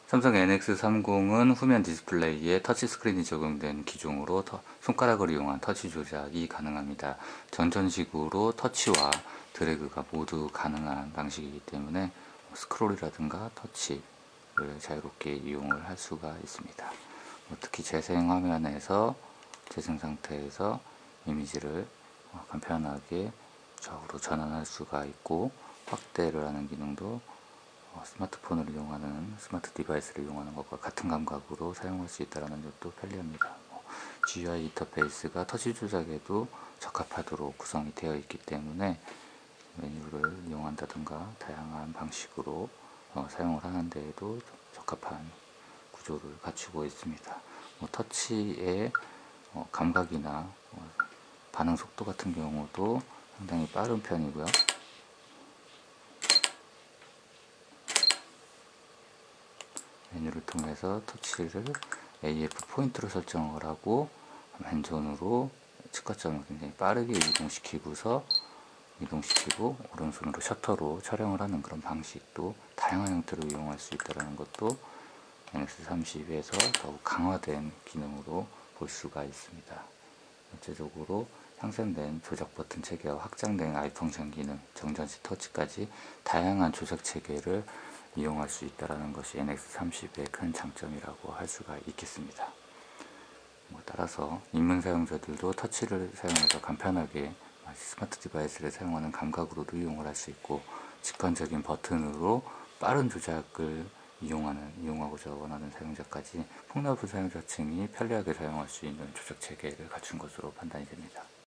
삼성 NX30은 후면 디스플레이에 터치스크린이 적용된 기종으로 손가락을 이용한 터치 조작이 가능합니다. 전전식으로 터치와 드래그가 모두 가능한 방식이기 때문에 스크롤이라든가 터치를 자유롭게 이용을 할 수가 있습니다. 특히 재생 화면에서 재생 상태에서 이미지를 간편하게 좌우로 전환할 수가 있고, 확대를 하는 기능도 스마트폰을 이용하는 스마트 디바이스를 이용하는 것과 같은 감각으로 사용할 수 있다는 점도 편리합니다. GUI 인터페이스가 터치 조작에도 적합하도록 구성이 되어 있기 때문에 메뉴를 이용한다든가 다양한 방식으로 사용을 하는 데에도 적합한 구조를 갖추고 있습니다. 터치의 감각이나 반응 속도 같은 경우도 상당히 빠른 편이고요. 메뉴를 통해서 터치를 AF 포인트로 설정을 하고 왼손으로 측가점을 굉장히 빠르게 이동시키고 오른손으로 셔터로 촬영을 하는 그런 방식도 다양한 형태로 이용할 수 있다는 것도 NX30에서 더욱 강화된 기능으로 볼 수가 있습니다. 전체적으로 향상된 조작 버튼 체계와 확장된 아이 펑션 기능, 정전시 터치까지 다양한 조작 체계를 이용할 수 있다는 것이 NX30의 큰 장점이라고 할 수가 있겠습니다. 따라서 입문 사용자들도 터치를 사용해서 간편하게 스마트 디바이스를 사용하는 감각으로도 이용을 할 수 있고, 직관적인 버튼으로 빠른 조작을 이용하고자 원하는 사용자까지 폭넓은 사용자층이 편리하게 사용할 수 있는 조작 체계를 갖춘 것으로 판단이 됩니다.